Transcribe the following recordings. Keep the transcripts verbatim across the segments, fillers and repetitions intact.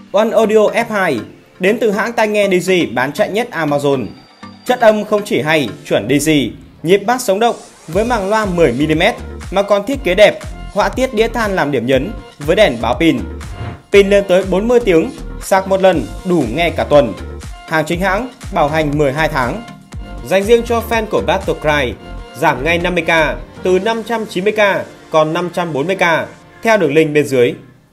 One Audio F hai đến từ hãng tai nghe đê gi bán chạy nhất Amazon. Chất âm không chỉ hay, chuẩn đê gi, nhịp bass sống động với màng loa mười mi li mét mà còn thiết kế đẹp, họa tiết đĩa than làm điểm nhấn với đèn báo pin. Pin lên tới bốn mươi tiếng, sạc một lần đủ nghe cả tuần. Hàng chính hãng, bảo hành mười hai tháng. Dành riêng cho fan của Battlecry, giảm ngay năm mươi k từ năm trăm chín mươi k còn năm trăm bốn mươi k theo đường link bên dưới.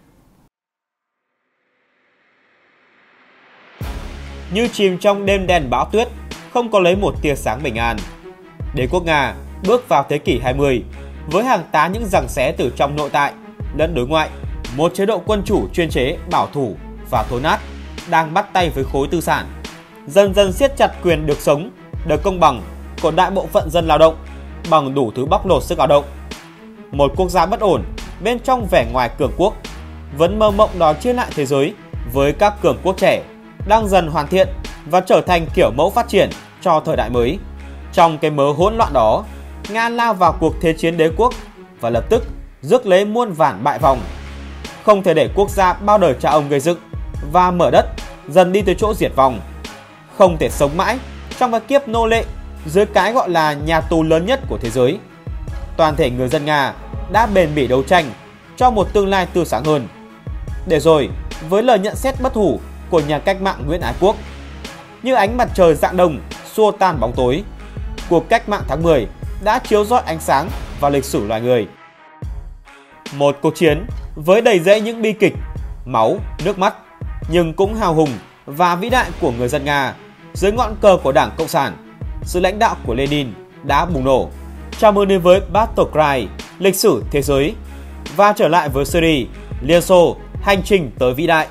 Như chìm trong đêm đen bão tuyết, không có lấy một tia sáng bình an. Đế quốc Nga bước vào thế kỷ hai mươi với hàng tá những giằng xé từ trong nội tại lẫn đối ngoại. Một chế độ quân chủ chuyên chế, bảo thủ và thối nát đang bắt tay với khối tư sản, dần dần siết chặt quyền được sống, được công bằng của đại bộ phận dân lao động bằng đủ thứ bóc lột sức lao động. Một quốc gia bất ổn bên trong vẻ ngoài cường quốc vẫn mơ mộng đòi chia lại thế giới với các cường quốc trẻ đang dần hoàn thiện và trở thành kiểu mẫu phát triển cho thời đại mới. Trong cái mớ hỗn loạn đó, Nga lao vào cuộc thế chiến đế quốc và lập tức rước lấy muôn vàn bại vòng. Không thể để quốc gia bao đời cha ông gây dựng và mở đất dần đi tới chỗ diệt vong. Không thể sống mãi trong cái kiếp nô lệ dưới cái gọi là nhà tù lớn nhất của thế giới. Toàn thể người dân Nga đã bền bỉ đấu tranh cho một tương lai tươi sáng hơn. Để rồi, với lời nhận xét bất hủ của nhà cách mạng Nguyễn Ái Quốc, như ánh mặt trời rạng đông xua tan bóng tối, cuộc cách mạng tháng mười đã chiếu rọi ánh sáng vào lịch sử loài người. Một cuộc chiến với đầy rẫy những bi kịch, máu, nước mắt, nhưng cũng hào hùng và vĩ đại của người dân Nga dưới ngọn cờ của Đảng Cộng sản, sự lãnh đạo của Lenin đã bùng nổ. Chào mừng đến với Battlecry, lịch sử thế giới, và trở lại với series Liên Xô, hành trình tới vĩ đại.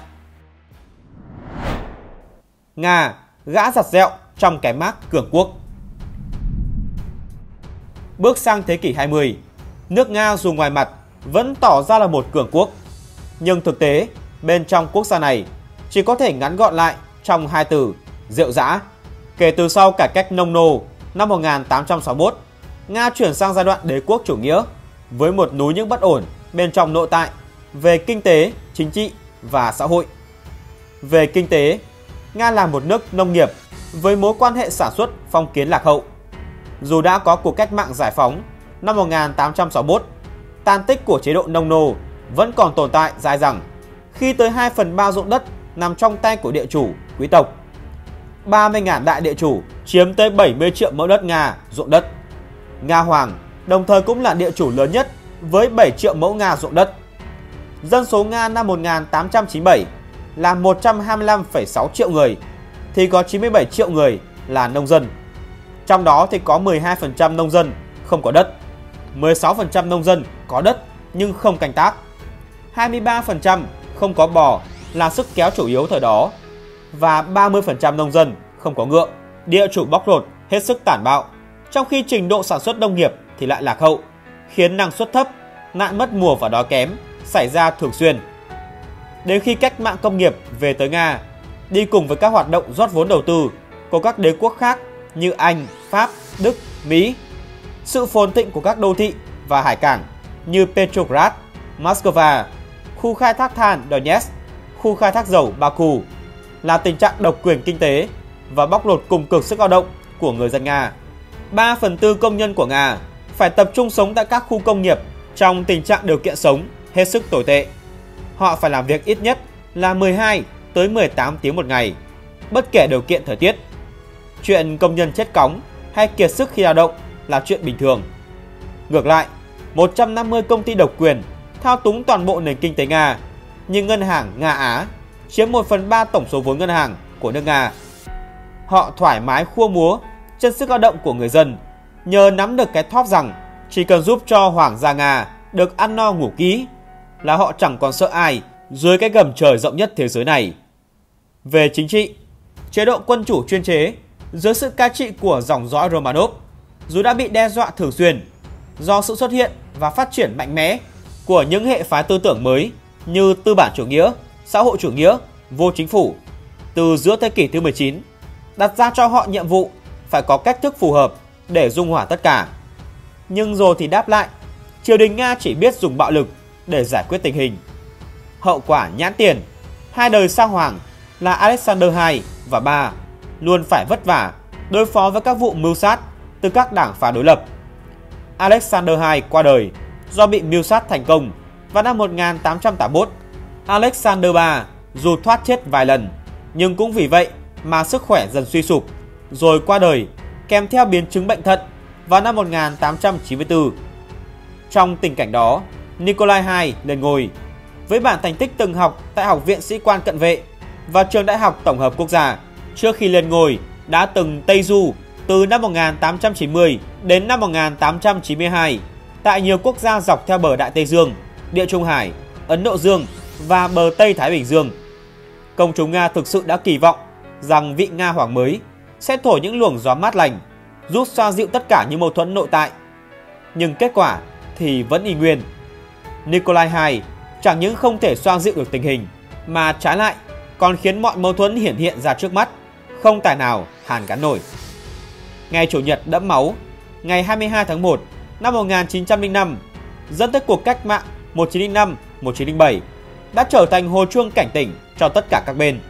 Nga, gã giặt dẹo trong cái mác cường quốc. Bước sang thế kỷ hai mươi, nước Nga dù ngoài mặt vẫn tỏ ra là một cường quốc, nhưng thực tế bên trong quốc gia này chỉ có thể ngắn gọn lại trong hai từ rệu rã. Kể từ sau cải cách nông nô năm một nghìn tám trăm sáu mươi mốt, Nga chuyển sang giai đoạn đế quốc chủ nghĩa với một núi những bất ổn bên trong nội tại về kinh tế, chính trị và xã hội. Về kinh tế, Nga là một nước nông nghiệp với mối quan hệ sản xuất phong kiến lạc hậu. Dù đã có cuộc cách mạng giải phóng năm một nghìn tám trăm sáu mươi mốt, tàn tích của chế độ nông nô vẫn còn tồn tại dai dẳng khi tới hai phần ba ruộng đất nằm trong tay của địa chủ, quý tộc. ba mươi nghìn đại địa chủ chiếm tới bảy mươi triệu mẫu đất Nga ruộng đất. Nga Hoàng đồng thời cũng là địa chủ lớn nhất với bảy triệu mẫu Nga ruộng đất. Dân số Nga năm một nghìn tám trăm chín mươi bảy là một trăm hai mươi lăm phẩy sáu triệu người, thì có chín mươi bảy triệu người là nông dân. Trong đó thì có mười hai phần trăm nông dân không có đất, mười sáu phần trăm nông dân có đất nhưng không canh tác, hai mươi ba phần trăm không có bò là sức kéo chủ yếu thời đó, và ba mươi phần trăm nông dân không có ngựa. Địa chủ bóc lột hết sức tàn bạo, trong khi trình độ sản xuất nông nghiệp thì lại lạc hậu, khiến năng suất thấp, nạn mất mùa và đói kém xảy ra thường xuyên. Đến khi cách mạng công nghiệp về tới Nga, đi cùng với các hoạt động rót vốn đầu tư của các đế quốc khác như Anh, Pháp, Đức, Mỹ, sự phồn thịnh của các đô thị và hải cảng như Petrograd, Moscow, khu khai thác than Donetsk, khu khai thác dầu Baku, là tình trạng độc quyền kinh tế và bóc lột cùng cực sức lao động của người dân Nga. ba phần tư công nhân của Nga phải tập trung sống tại các khu công nghiệp trong tình trạng điều kiện sống hết sức tồi tệ. Họ phải làm việc ít nhất là mười hai tới mười tám tiếng một ngày, bất kể điều kiện thời tiết. Chuyện công nhân chết cóng hay kiệt sức khi lao động là chuyện bình thường. Ngược lại, một trăm năm mươi công ty độc quyền thao túng toàn bộ nền kinh tế Nga, như ngân hàng Nga Á chiếm một phần ba tổng số vốn ngân hàng của nước Nga. Họ thoải mái khua múa chân sức lao động của người dân, nhờ nắm được cái thóp rằng chỉ cần giúp cho hoàng gia Nga được ăn no ngủ kỹ là họ chẳng còn sợ ai dưới cái gầm trời rộng nhất thế giới này. Về chính trị, chế độ quân chủ chuyên chế dưới sự cai trị của dòng dõi Romanov dù đã bị đe dọa thường xuyên do sự xuất hiện và phát triển mạnh mẽ của những hệ phái tư tưởng mới như tư bản chủ nghĩa, xã hội chủ nghĩa, vô chính phủ từ giữa thế kỷ thứ mười chín, đặt ra cho họ nhiệm vụ phải có cách thức phù hợp để dung hòa tất cả. Nhưng rồi thì đáp lại, triều đình Nga chỉ biết dùng bạo lực để giải quyết tình hình. Hậu quả nhãn tiền hai đời sao hoàng là Alexander the Second và the Third luôn phải vất vả đối phó với các vụ mưu sát từ các đảng phái đối lập. Alexander the Second qua đời do bị mưu sát thành công vào năm một nghìn tám trăm tám mươi mốt. Alexander the Third dù thoát chết vài lần nhưng cũng vì vậy mà sức khỏe dần suy sụp rồi qua đời kèm theo biến chứng bệnh thận vào năm một nghìn tám trăm chín mươi tư. Trong tình cảnh đó, Nikolai the Second lên ngôi với bản thành tích từng học tại Học viện Sĩ quan Cận vệ và Trường Đại học Tổng hợp Quốc gia. Trước khi lên ngôi đã từng Tây du từ năm một nghìn tám trăm chín mươi đến năm một nghìn tám trăm chín mươi hai tại nhiều quốc gia dọc theo bờ Đại Tây Dương, Địa Trung Hải, Ấn Độ Dương và bờ Tây Thái Bình Dương. Công chúng Nga thực sự đã kỳ vọng rằng vị Nga hoàng mới sẽ thổi những luồng gió mát lành, giúp xoa dịu tất cả những mâu thuẫn nội tại. Nhưng kết quả thì vẫn y nguyên. Nikolai the Second chẳng những không thể xoa dịu được tình hình, mà trái lại còn khiến mọi mâu thuẫn hiển hiện ra trước mắt, không tài nào hàn gắn nổi. Ngày Chủ nhật đẫm máu, ngày hai mươi hai tháng một năm một nghìn chín trăm lẻ năm, dẫn tới cuộc cách mạng một nghìn chín trăm lẻ năm đến một nghìn chín trăm lẻ bảy đã trở thành hồi chuông cảnh tỉnh cho tất cả các bên.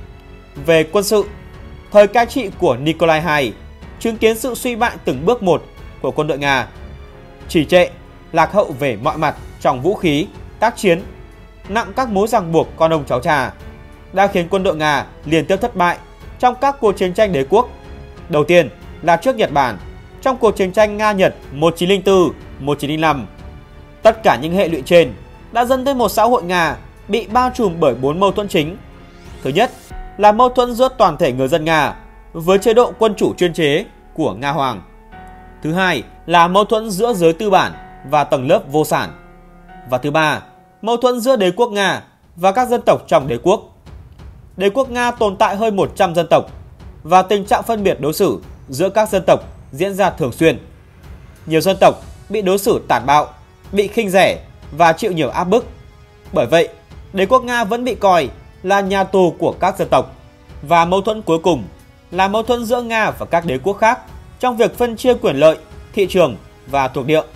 Về quân sự, thời cai trị của Nikolai the Second chứng kiến sự suy bại từng bước một của quân đội Nga, trì trệ, lạc hậu về mọi mặt trong vũ khí, tác chiến, nặng các mối ràng buộc con ông cháu cha, đã khiến quân đội Nga liên tiếp thất bại trong các cuộc chiến tranh đế quốc. Đầu tiên là trước Nhật Bản trong cuộc chiến tranh Nga-Nhật một nghìn chín trăm lẻ tư đến một nghìn chín trăm lẻ năm. Tất cả những hệ lụy trên đã dẫn tới một xã hội Nga bị bao trùm bởi bốn mâu thuẫn chính. Thứ nhất là mâu thuẫn giữa toàn thể người dân Nga với chế độ quân chủ chuyên chế của Nga Hoàng. Thứ hai là mâu thuẫn giữa giới tư bản và tầng lớp vô sản. Và thứ ba, mâu thuẫn giữa đế quốc Nga và các dân tộc trong đế quốc. Đế quốc Nga tồn tại hơn một trăm dân tộc và tình trạng phân biệt đối xử giữa các dân tộc diễn ra thường xuyên. Nhiều dân tộc bị đối xử tàn bạo, bị khinh rẻ và chịu nhiều áp bức. Bởi vậy, đế quốc Nga vẫn bị coi là nhà tù của các dân tộc. Và mâu thuẫn cuối cùng là mâu thuẫn giữa Nga và các đế quốc khác trong việc phân chia quyền lợi, thị trường và thuộc địa.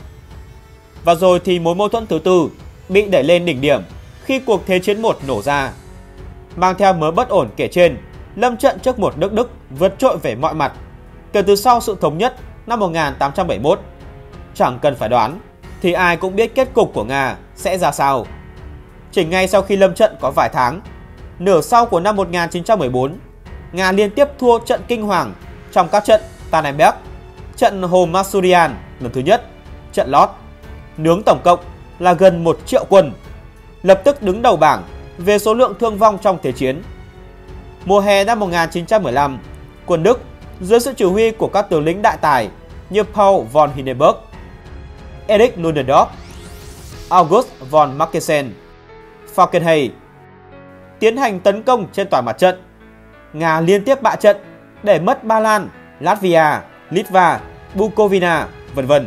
Và rồi thì mối mâu thuẫn thứ tư bị đẩy lên đỉnh điểm khi cuộc Thế chiến một nổ ra. Mang theo mớ bất ổn kể trên, lâm trận trước một nước Đức vượt trội về mọi mặt kể từ sau sự thống nhất năm một nghìn tám trăm bảy mươi mốt. Chẳng cần phải đoán thì ai cũng biết kết cục của Nga sẽ ra sao. Chỉ ngay sau khi lâm trận có vài tháng, nửa sau của năm một nghìn chín trăm mười bốn, Nga liên tiếp thua trận kinh hoàng trong các trận Tannenberg, trận Hồ Masurian lần thứ nhất, trận Lót, nướng tổng cộng là gần một triệu quân, lập tức đứng đầu bảng về số lượng thương vong trong thế chiến. Mùa hè năm một nghìn chín trăm mười lăm, quân Đức dưới sự chỉ huy của các tướng lĩnh đại tài như Paul von Hindenburg, Erich Ludendorff, August von Mackensen, Falkenhayn tiến hành tấn công trên toàn mặt trận. Nga liên tiếp bại trận để mất Ba Lan, Latvia, Litva, Bukovina, vân vân.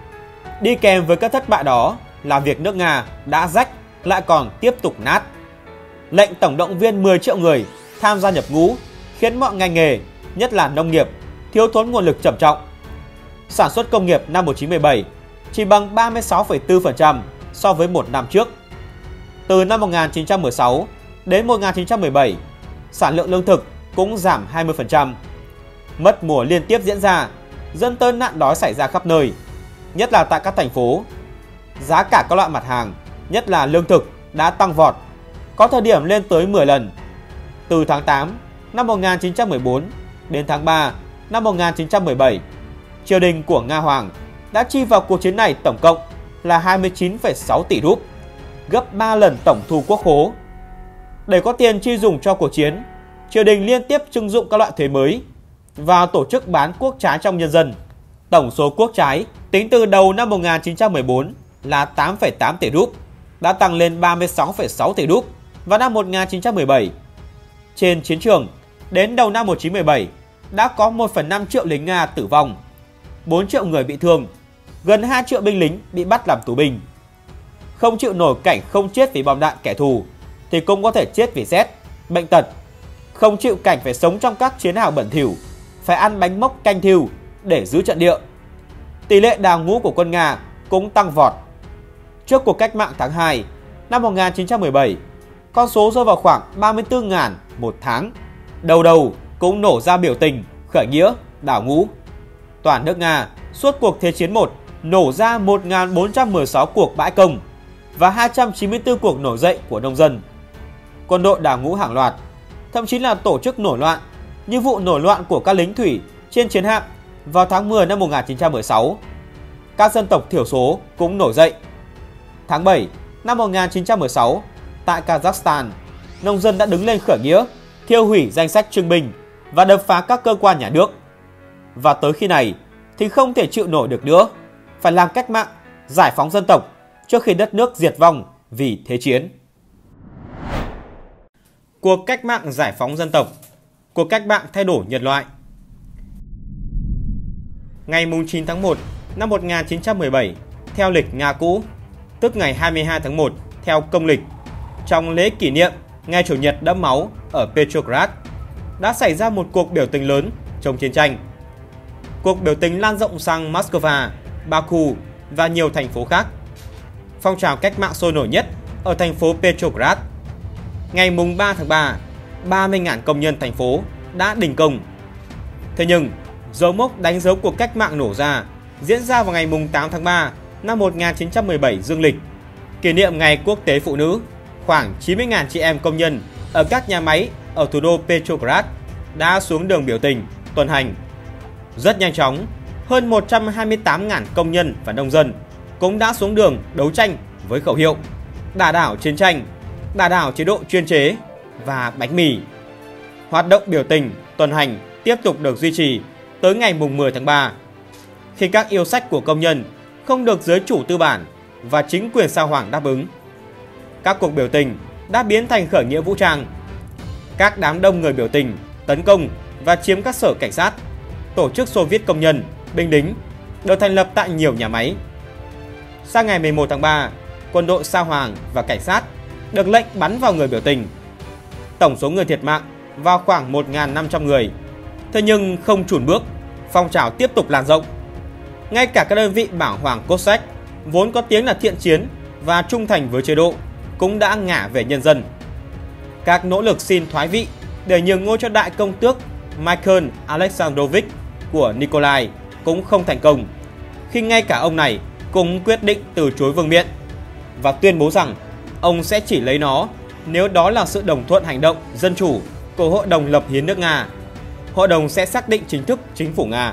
Đi kèm với các thất bại đó là việc nước Nga đã rách lại còn tiếp tục nát. Lệnh tổng động viên mười triệu người tham gia nhập ngũ khiến mọi ngành nghề, nhất là nông nghiệp, thiếu thốn nguồn lực trầm trọng. Sản xuất công nghiệp năm một nghìn chín trăm mười bảy chỉ bằng ba mươi sáu phẩy bốn phần trăm so với một năm trước. Từ năm một nghìn chín trăm mười sáu đến một nghìn chín trăm mười bảy, sản lượng lương thực cũng giảm hai mươi phần trăm. Mất mùa liên tiếp diễn ra, dẫn tới nạn đói xảy ra khắp nơi, nhất là tại các thành phố. Giá cả các loại mặt hàng, nhất là lương thực, đã tăng vọt, có thời điểm lên tới mười lần. Từ tháng tám năm một nghìn chín trăm mười bốn đến tháng ba năm một nghìn chín trăm mười bảy, triều đình của Nga Hoàng đã chi vào cuộc chiến này tổng cộng là hai mươi chín phẩy sáu tỷ rúp, gấp ba lần tổng thu quốc khố. Để có tiền chi dùng cho cuộc chiến, triều đình liên tiếp trưng dụng các loại thuế mới và tổ chức bán quốc trái trong nhân dân. Tổng số quốc trái tính từ đầu năm một nghìn chín trăm mười bốn là tám phẩy tám tỷ rúp, đã tăng lên ba mươi sáu phẩy sáu tỷ rúp vào năm một nghìn chín trăm mười bảy. Trên chiến trường, đến đầu năm một nghìn chín trăm mười bảy đã có một phẩy năm triệu lính Nga tử vong, bốn triệu người bị thương, gần hai triệu binh lính bị bắt làm tù binh. Không chịu nổi cảnh không chết vì bom đạn kẻ thù thì cũng có thể chết vì rét, bệnh tật. Không chịu cảnh phải sống trong các chiến hào bẩn thỉu, phải ăn bánh mốc canh thiêu để giữ trận địa. Tỷ lệ đào ngũ của quân Nga cũng tăng vọt. Trước cuộc cách mạng tháng hai năm một nghìn chín trăm mười bảy, con số rơi vào khoảng ba mươi tư nghìn một tháng. Đầu đầu cũng nổ ra biểu tình, khởi nghĩa, đảo ngũ. Toàn nước Nga suốt cuộc Thế chiến một nổ ra một nghìn bốn trăm mười sáu cuộc bãi công và hai trăm chín mươi tư cuộc nổi dậy của nông dân. Quân đội đảo ngũ hàng loạt, thậm chí là tổ chức nổi loạn như vụ nổi loạn của các lính thủy trên chiến hạm vào tháng mười năm một nghìn chín trăm mười sáu. Các dân tộc thiểu số cũng nổi dậy. Tháng bảy năm một nghìn chín trăm mười sáu, tại Kazakhstan, nông dân đã đứng lên khởi nghĩa, thiêu hủy danh sách trưng binh và đập phá các cơ quan nhà nước. Và tới khi này thì không thể chịu nổi được nữa, phải làm cách mạng, giải phóng dân tộc trước khi đất nước diệt vong vì thế chiến. Cuộc cách mạng giải phóng dân tộc, cuộc cách mạng thay đổi nhân loại. Ngày chín tháng một năm một nghìn chín trăm mười bảy, theo lịch Nga cũ, tức ngày hai mươi hai tháng một theo công lịch, trong lễ kỷ niệm Ngày Chủ nhật đẫm máu ở Petrograd, đã xảy ra một cuộc biểu tình lớn chống chiến tranh. Cuộc biểu tình lan rộng sang Moscow, Baku và nhiều thành phố khác. Phong trào cách mạng sôi nổi nhất ở thành phố Petrograd. Ngày ba tháng ba, ba mươi nghìn công nhân thành phố đã đình công. Thế nhưng, dấu mốc đánh dấu cuộc cách mạng nổ ra diễn ra vào ngày tám tháng ba năm một nghìn chín trăm mười bảy dương lịch, kỷ niệm Ngày Quốc tế Phụ nữ. Khoảng chín mươi nghìn chị em công nhân ở các nhà máy ở thủ đô Petrograd đã xuống đường biểu tình, tuần hành. Rất nhanh chóng, hơn một trăm hai mươi tám nghìn công nhân và nông dân cũng đã xuống đường đấu tranh với khẩu hiệu đả đảo chiến tranh, đả đảo chế độ chuyên chế và bánh mì. Hoạt động biểu tình, tuần hành tiếp tục được duy trì tới ngày mười tháng ba, khi các yêu sách của công nhân không được giới chủ tư bản và chính quyền sao Hoàng đáp ứng. Các cuộc biểu tình đã biến thành khởi nghĩa vũ trang. Các đám đông người biểu tình tấn công và chiếm các sở cảnh sát, tổ chức Xô Viết công nhân, binh lính được thành lập tại nhiều nhà máy. Sang ngày mười một tháng ba, quân đội sao Hoàng và cảnh sát được lệnh bắn vào người biểu tình. Tổng số người thiệt mạng vào khoảng một nghìn năm trăm người. Thế nhưng không chùn bước, phong trào tiếp tục lan rộng. Ngay cả các đơn vị bảo hoàng Cossack vốn có tiếng là thiện chiến và trung thành với chế độ cũng đã ngả về nhân dân. Các nỗ lực xin thoái vị để nhường ngôi cho đại công tước Michael Alexandrovich của Nikolai cũng không thành công, khi ngay cả ông này cũng quyết định từ chối vương miện và tuyên bố rằng ông sẽ chỉ lấy nó nếu đó là sự đồng thuận hành động dân chủ của Hội đồng lập hiến nước Nga. Hội đồng sẽ xác định chính thức chính phủ Nga.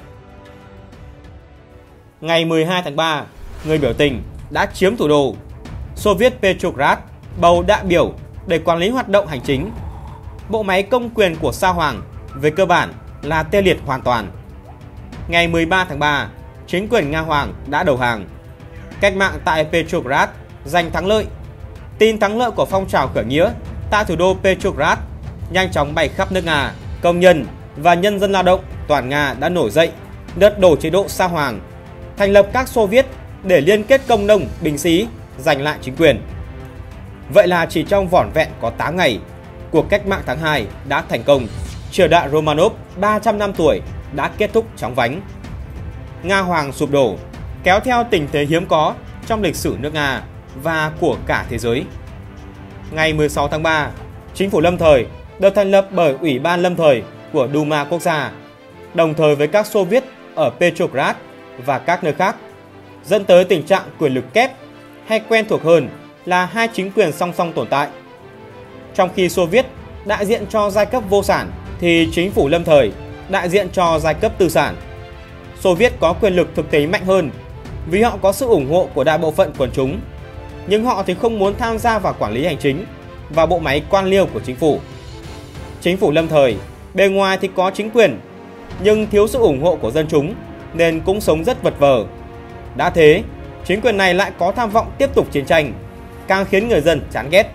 Ngày mười hai tháng ba, người biểu tình đã chiếm thủ đô. Xô Viết Petrograd bầu đại biểu để quản lý hoạt động hành chính. Bộ máy công quyền của sao Hoàng về cơ bản là tê liệt hoàn toàn. Ngày mười ba tháng ba, chính quyền Nga Hoàng đã đầu hàng. Cách mạng tại Petrograd giành thắng lợi. Tin thắng lợi của phong trào khởi nghĩa tại thủ đô Petrograd nhanh chóng bay khắp nước Nga. Công nhân và nhân dân lao động toàn Nga đã nổi dậy, lật đổ chế độ sao Hoàng, thành lập các Xô Viết để liên kết công nông, binh sĩ, giành lại chính quyền. Vậy là chỉ trong vỏn vẹn có tám ngày, cuộc cách mạng tháng hai đã thành công. Triều đại Romanov ba trăm năm tuổi đã kết thúc chóng vánh. Nga Hoàng sụp đổ, kéo theo tình thế hiếm có trong lịch sử nước Nga và của cả thế giới. Ngày mười sáu tháng ba, chính phủ lâm thời được thành lập bởi Ủy ban lâm thời của Duma quốc gia, đồng thời với các Xô Viết ở Petrograd và các nơi khác, dẫn tới tình trạng quyền lực kép, hay quen thuộc hơn là hai chính quyền song song tồn tại. Trong khi Xô Viết đại diện cho giai cấp vô sản thì chính phủ lâm thời đại diện cho giai cấp tư sản. Xô Viết có quyền lực thực tế mạnh hơn vì họ có sự ủng hộ của đại bộ phận quần chúng, nhưng họ thì không muốn tham gia vào quản lý hành chính và bộ máy quan liêu của chính phủ. Chính phủ lâm thời bề ngoài thì có chính quyền, nhưng thiếu sự ủng hộ của dân chúng nên cũng sống rất vật vờ. Đã thế, chính quyền này lại có tham vọng tiếp tục chiến tranh, càng khiến người dân chán ghét.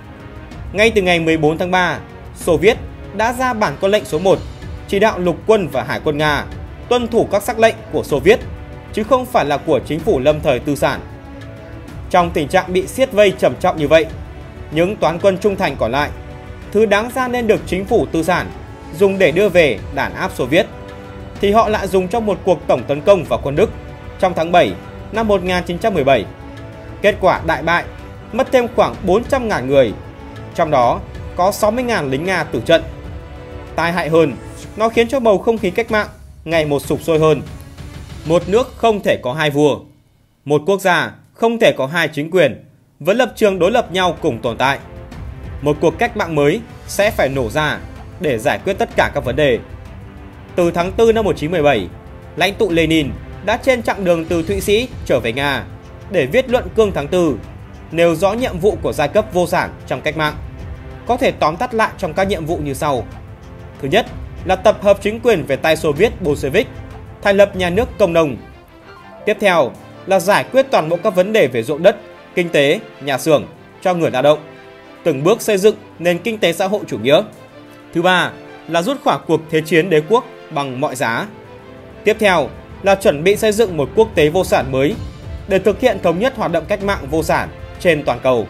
Ngay từ ngày mười bốn tháng ba, Xô Viết đã ra bản quân lệnh số một chỉ đạo lục quân và hải quân Nga tuân thủ các sắc lệnh của Xô Viết, chứ không phải là của chính phủ lâm thời tư sản. Trong tình trạng bị siết vây trầm trọng như vậy, những toán quân trung thành còn lại, thứ đáng ra nên được chính phủ tư sản dùng để đưa về đàn áp Xô Viết, thì họ lại dùng trong một cuộc tổng tấn công vào quân Đức trong tháng bảy năm một nghìn chín trăm mười bảy. Kết quả đại bại, mất thêm khoảng bốn trăm nghìn người trong đó có sáu mươi nghìn lính Nga tử trận. Tai hại hơn, nó khiến cho bầu không khí cách mạng ngày một sục sôi hơn. Một nước không thể có hai vua, một quốc gia không thể có hai chính quyền với lập trường đối lập nhau cùng tồn tại. Một cuộc cách mạng mới sẽ phải nổ ra để giải quyết tất cả các vấn đề. Từ tháng tư năm một nghìn chín trăm mười bảy, lãnh tụ Lenin đã trên chặng đường từ Thụy Sĩ trở về Nga để viết luận cương tháng tư, nêu rõ nhiệm vụ của giai cấp vô sản trong cách mạng. Có thể tóm tắt lại trong các nhiệm vụ như sau. Thứ nhất là tập hợp chính quyền về tay Xô Viết Bolshevik, thành lập nhà nước công nông. Tiếp theo là giải quyết toàn bộ các vấn đề về ruộng đất, kinh tế, nhà xưởng cho người lao động, từng bước xây dựng nền kinh tế xã hội chủ nghĩa. Thứ ba là rút khỏi cuộc thế chiến đế quốc bằng mọi giá. Tiếp theo là chuẩn bị xây dựng một quốc tế vô sản mới để thực hiện thống nhất hoạt động cách mạng vô sản trên toàn cầu.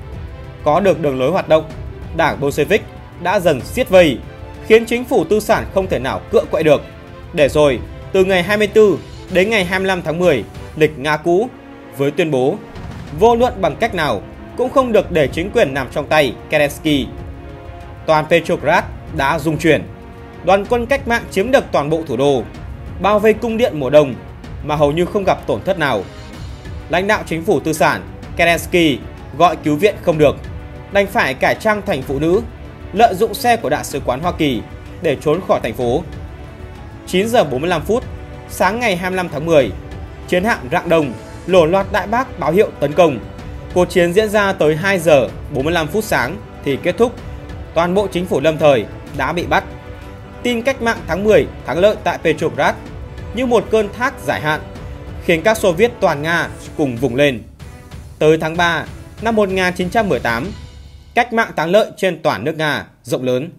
Có được đường lối hoạt động, Đảng Bolshevik đã dần siết vây, khiến chính phủ tư sản không thể nào cựa quậy được. Để rồi, từ ngày hai mươi tư đến ngày hai mươi lăm tháng mười, lịch Nga cũ, với tuyên bố vô luận bằng cách nào cũng không được để chính quyền nằm trong tay Kerensky. Toàn Petrograd đã rung chuyển, đoàn quân cách mạng chiếm được toàn bộ thủ đô, bao vây cung điện mùa đông mà hầu như không gặp tổn thất nào. Lãnh đạo chính phủ tư sản Kerensky gọi cứu viện không được, đành phải cải trang thành phụ nữ, lợi dụng xe của đại sứ quán Hoa Kỳ để trốn khỏi thành phố. chín giờ bốn mươi lăm phút sáng ngày hai mươi lăm tháng mười, chiến hạm Rạng Đông lổ loạt đại bác báo hiệu tấn công. Cuộc chiến diễn ra tới hai giờ bốn mươi lăm phút sáng thì kết thúc. Toàn bộ chính phủ lâm thời đã bị bắt. Tin cách mạng tháng mười thắng lợi tại Petrograd như một cơn thác giải hạn, khiến các Xô Viết toàn Nga cùng vùng lên. Tới tháng ba năm một nghìn chín trăm mười tám, cách mạng thắng lợi trên toàn nước Nga rộng lớn.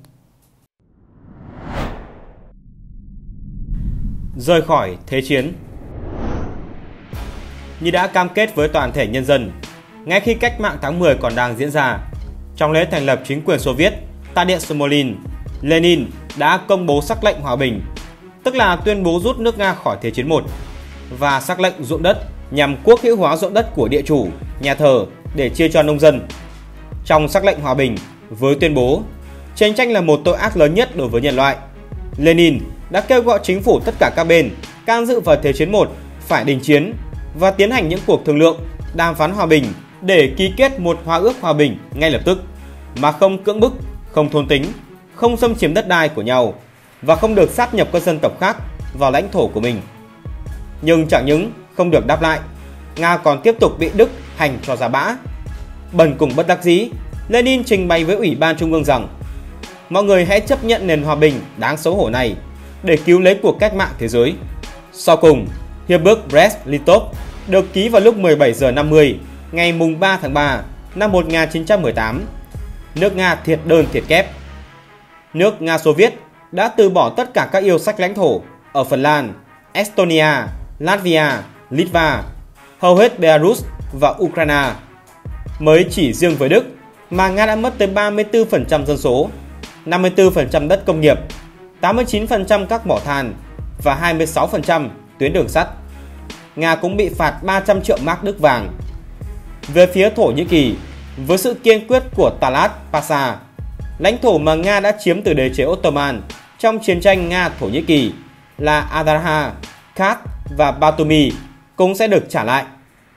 Rời khỏi thế chiến. Như đã cam kết với toàn thể nhân dân, ngay khi cách mạng tháng mười còn đang diễn ra, trong lễ thành lập chính quyền Xô Viết tại Điện Smolin, Lenin đã công bố sắc lệnh hòa bình, tức là tuyên bố rút nước Nga khỏi Thế chiến một, và sắc lệnh ruộng đất nhằm quốc hữu hóa ruộng đất của địa chủ, nhà thờ để chia cho nông dân. Trong sắc lệnh hòa bình với tuyên bố chiến tranh là một tội ác lớn nhất đối với nhân loại, Lenin đã kêu gọi chính phủ tất cả các bên can dự vào Thế chiến một phải đình chiến và tiến hành những cuộc thương lượng, đàm phán hòa bình để ký kết một hòa ước hòa bình ngay lập tức, mà không cưỡng bức, không thôn tính, không xâm chiếm đất đai của nhau và không được sáp nhập các dân tộc khác vào lãnh thổ của mình. Nhưng chẳng những không được đáp lại, Nga còn tiếp tục bị Đức hành cho ra bã. Bần cùng bất đắc dĩ, Lenin trình bày với Ủy ban Trung ương rằng mọi người hãy chấp nhận nền hòa bình đáng xấu hổ này để cứu lấy cuộc cách mạng thế giới. Sau cùng, Hiệp ước Brest-Litov được ký vào lúc mười bảy giờ năm mươi ngày mùng ba tháng ba năm một nghìn chín trăm mười tám. Nước Nga thiệt đơn thiệt kép. Nước Nga Xô Viết đã từ bỏ tất cả các yêu sách lãnh thổ ở Phần Lan, Estonia, Latvia, Litva, hầu hết Belarus và Ukraine. Mới chỉ riêng với Đức mà Nga đã mất tới ba mươi tư phần trăm dân số, năm mươi tư phần trăm đất công nghiệp, tám mươi chín phần trăm các mỏ than và hai mươi sáu phần trăm tuyến đường sắt. Nga cũng bị phạt ba trăm triệu mark Đức vàng. Về phía Thổ Nhĩ Kỳ, với sự kiên quyết của Talat Pasha, lãnh thổ mà Nga đã chiếm từ đế chế Ottoman trong chiến tranh Nga-Thổ Nhĩ Kỳ là Adarha, Kars và Batumi cũng sẽ được trả lại.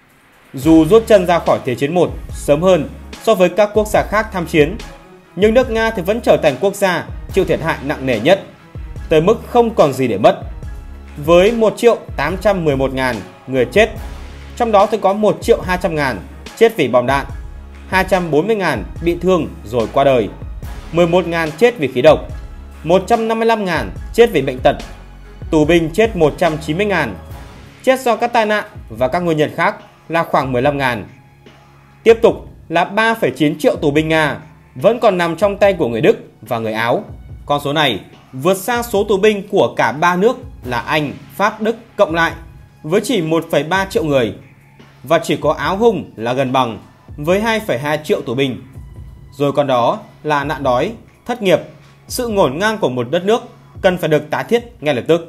Dù rút chân ra khỏi Thế chiến một sớm hơn so với các quốc gia khác tham chiến, nhưng nước Nga thì vẫn trở thành quốc gia chịu thiệt hại nặng nề nhất, tới mức không còn gì để mất. Với một triệu tám trăm mười một nghìn người chết, trong đó thì có một triệu hai trăm nghìn chết vì bom đạn, hai trăm bốn mươi nghìn bị thương rồi qua đời, mười một nghìn chết vì khí độc, một trăm năm mươi lăm nghìn chết vì bệnh tật, tù binh chết một trăm chín mươi nghìn, chết do các tai nạn và các nguyên nhân khác là khoảng mười lăm nghìn. Tiếp tục là ba phẩy chín triệu tù binh Nga vẫn còn nằm trong tay của người Đức và người Áo. Con số này vượt xa số tù binh của cả ba nước là Anh, Pháp, Đức cộng lại với chỉ một phẩy ba triệu người, và chỉ có Áo Hung là gần bằng với hai phẩy hai triệu tù binh. Rồi còn đó là nạn đói, thất nghiệp, sự ngổn ngang của một đất nước cần phải được tái thiết ngay lập tức.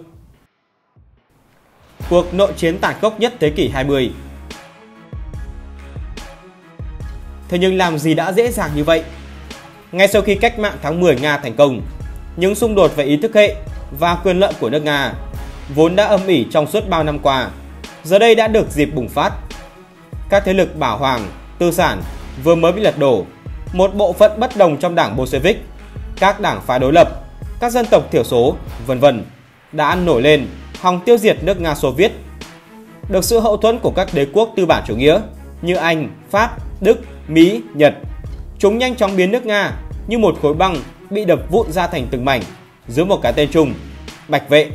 Cuộc nội chiến tàn khốc nhất thế kỷ hai mươi. Thế nhưng làm gì đã dễ dàng như vậy? Ngay sau khi cách mạng tháng mười Nga thành công, những xung đột về ý thức hệ và quyền lợi của nước Nga vốn đã âm ỉ trong suốt bao năm qua, giờ đây đã được dịp bùng phát. Các thế lực bảo hoàng, tư sản vừa mới bị lật đổ, một bộ phận bất đồng trong đảng Bolshevik, các đảng phái đối lập, các dân tộc thiểu số, vân vân đã nổi lên hòng tiêu diệt nước Nga Xô Viết. Được sự hậu thuẫn của các đế quốc tư bản chủ nghĩa như Anh, Pháp, Đức, Mỹ, Nhật, chúng nhanh chóng biến nước Nga như một khối băng bị đập vụn ra thành từng mảnh dưới một cái tên chung: Bạch Vệ.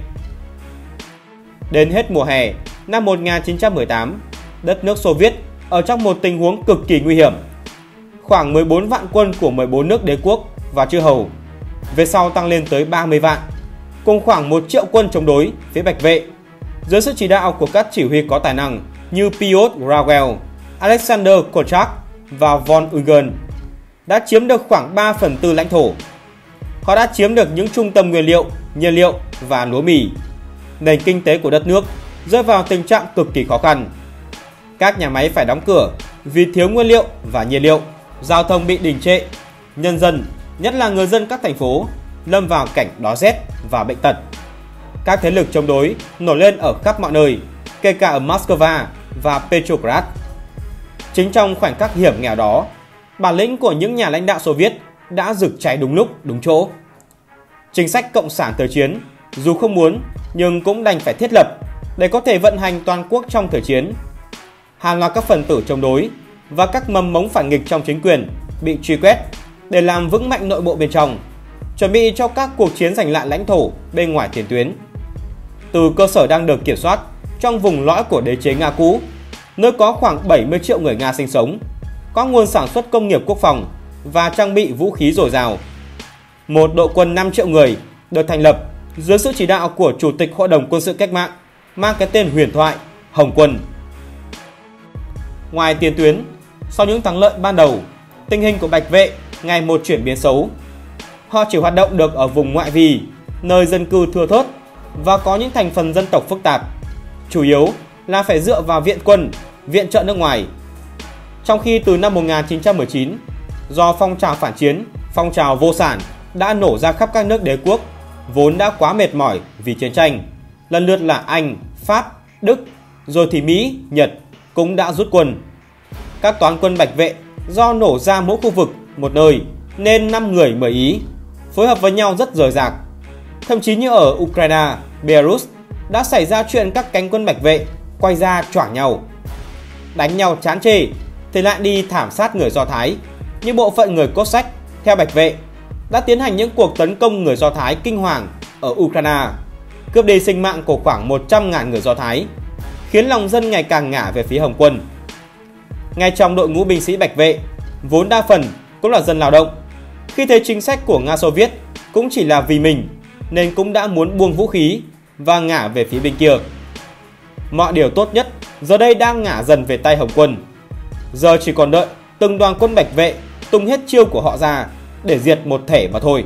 Đến hết mùa hè năm một nghìn chín trăm mười tám, đất nước Xô Viết ở trong một tình huống cực kỳ nguy hiểm. Khoảng mười bốn vạn quân của mười bốn nước đế quốc và chư hầu, về sau tăng lên tới ba mươi vạn, cùng khoảng một triệu quân chống đối phía Bạch Vệ, dưới sự chỉ đạo của các chỉ huy có tài năng như Piotr Wrangel, Alexander Kolchak và von Ungern, đã chiếm được khoảng ba phần tư lãnh thổ. Họ đã chiếm được những trung tâm nguyên liệu, nhiên liệu và lúa mì. Nền kinh tế của đất nước rơi vào tình trạng cực kỳ khó khăn. Các nhà máy phải đóng cửa vì thiếu nguyên liệu và nhiên liệu, giao thông bị đình trệ, nhân dân, nhất là người dân các thành phố, lâm vào cảnh đói rét và bệnh tật. Các thế lực chống đối nổi lên ở khắp mọi nơi, kể cả ở Moscow và Petrograd. Chính trong khoảnh khắc hiểm nghèo đó, bản lĩnh của những nhà lãnh đạo Xô Viết đã rực cháy đúng lúc, đúng chỗ. Chính sách cộng sản thời chiến, dù không muốn nhưng cũng đành phải thiết lập để có thể vận hành toàn quốc trong thời chiến. Hàng loạt các phần tử chống đối và các mầm mống phản nghịch trong chính quyền bị truy quét để làm vững mạnh nội bộ bên trong, chuẩn bị cho các cuộc chiến giành lại lãnh thổ bên ngoài tiền tuyến. Từ cơ sở đang được kiểm soát trong vùng lõi của đế chế Nga cũ, nơi có khoảng bảy mươi triệu người Nga sinh sống, có nguồn sản xuất công nghiệp quốc phòng và trang bị vũ khí dồi dào. Một đội quân năm triệu người được thành lập dưới sự chỉ đạo của Chủ tịch Hội đồng Quân sự Cách mạng mang cái tên huyền thoại Hồng Quân. Ngoài tiền tuyến, sau những thắng lợi ban đầu, tình hình của Bạch Vệ ngày một chuyển biến xấu. Họ chỉ hoạt động được ở vùng ngoại vi, nơi dân cư thưa thớt và có những thành phần dân tộc phức tạp, chủ yếu là phải dựa vào viện quân, viện trợ nước ngoài. Trong khi từ năm một nghìn chín trăm mười chín, do phong trào phản chiến, phong trào vô sản đã nổ ra khắp các nước đế quốc, vốn đã quá mệt mỏi vì chiến tranh, lần lượt là Anh, Pháp, Đức, rồi thì Mỹ, Nhật cũng đã rút quân. Các toán quân Bạch Vệ do nổ ra mỗi khu vực một nơi nên năm người mười ý, phối hợp với nhau rất rời rạc. Thậm chí như ở Ukraine, Belarus đã xảy ra chuyện các cánh quân Bạch Vệ quay ra choảng nhau, đánh nhau chán chê thì lại đi thảm sát người Do Thái. Như bộ phận người Cossack theo Bạch Vệ đã tiến hành những cuộc tấn công người Do Thái kinh hoàng ở Ukraine, cướp đi sinh mạng của khoảng một trăm nghìn người Do Thái, khiến lòng dân ngày càng ngả về phía Hồng Quân. Ngay trong đội ngũ binh sĩ Bạch Vệ, vốn đa phần cũng là dân lao động, khi thấy chính sách của Nga Xô Viết cũng chỉ là vì mình nên cũng đã muốn buông vũ khí và ngả về phía bên kia. Mọi điều tốt nhất giờ đây đang ngả dần về tay Hồng Quân. Giờ chỉ còn đợi từng đoàn quân Bạch Vệ tung hết chiêu của họ ra để diệt một thể mà thôi.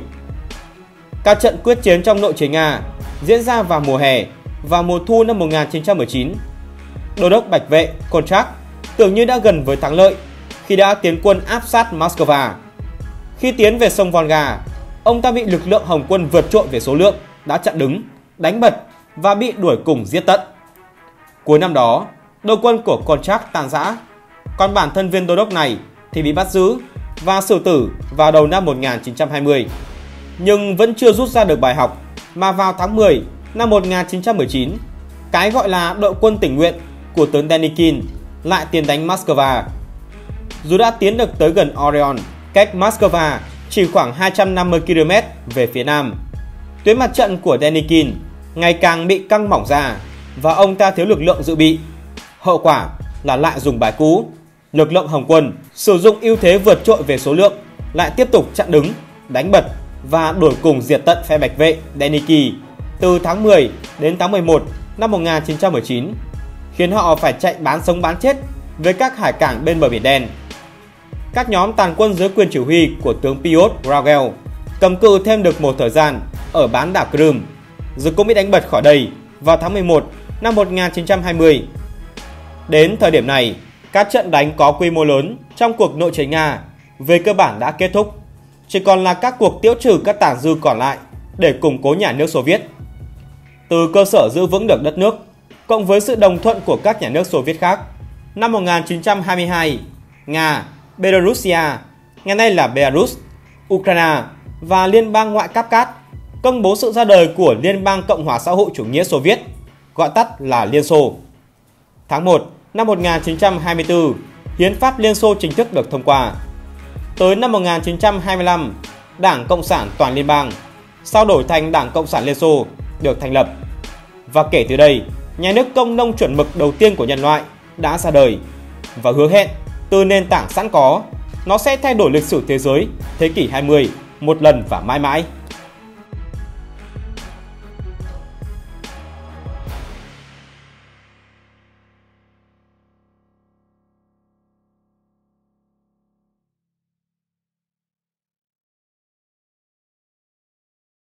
Các trận quyết chiến trong nội chế Nga diễn ra vào mùa hè và mùa thu năm một nghìn chín trăm mười chín. Đô đốc Bạch Vệ Kolchak tưởng như đã gần với thắng lợi khi đã tiến quân áp sát Moscow. Khi tiến về sông Volga, ông ta bị lực lượng Hồng Quân vượt trội về số lượng đã chặn đứng, đánh bật và bị đuổi cùng giết tận. Cuối năm đó, đội quân của Kolchak tan rã, còn bản thân viên đô đốc này thì bị bắt giữ và xử tử vào đầu năm một nghìn chín trăm hai mươi. Nhưng vẫn chưa rút ra được bài học mà vào tháng mười năm một nghìn chín trăm mười chín, cái gọi là đội quân tình nguyện của tướng Denikin lại tiến đánh Moscow. Dù đã tiến được tới gần Orion, cách Moscow chỉ khoảng hai trăm năm mươi ki lô mét về phía nam, tuyến mặt trận của Denikin ngày càng bị căng mỏng ra và ông ta thiếu lực lượng dự bị. Hậu quả là lại dùng bài cũ, lực lượng Hồng Quân sử dụng ưu thế vượt trội về số lượng, lại tiếp tục chặn đứng, đánh bật và đuổi cùng diệt tận phe Bạch Vệ Deniki từ tháng mười đến tháng mười một năm một nghìn chín trăm mười chín, khiến họ phải chạy bán sống bán chết với các hải cảng bên bờ Biển Đen. Các nhóm tàn quân dưới quyền chỉ huy của tướng Piotr Wrangel cầm cự thêm được một thời gian ở bán đảo Crimea, rồi cũng bị đánh bật khỏi đây vào tháng mười một năm một nghìn chín trăm hai mươi. Đến thời điểm này, các trận đánh có quy mô lớn trong cuộc nội chế Nga về cơ bản đã kết thúc. chỉ còn là các cuộc tiêu trừ các tàn dư còn lại để củng cố nhà nước Xô Viết. Từ cơ sở giữ vững được đất nước, cộng với sự đồng thuận của các nhà nước Xô Viết khác, năm một nghìn chín trăm hai mươi hai, Nga, Belarusia, ngày nay là Belarus, Ukraine và Liên bang ngoại Cáp công bố sự ra đời của Liên bang Cộng hòa xã hội chủ nghĩa Xô Viết, gọi tắt là Liên Xô. Tháng một năm một nghìn chín trăm hai mươi tư, Hiến pháp Liên Xô chính thức được thông qua. Tới năm một nghìn chín trăm hai mươi lăm, Đảng Cộng sản Toàn Liên bang, sau đổi thành Đảng Cộng sản Liên Xô, được thành lập. Và kể từ đây, nhà nước công nông chuẩn mực đầu tiên của nhân loại đã ra đời và hứa hẹn từ nền tảng sẵn có, nó sẽ thay đổi lịch sử thế giới thế kỷ hai mươi một lần và mãi mãi.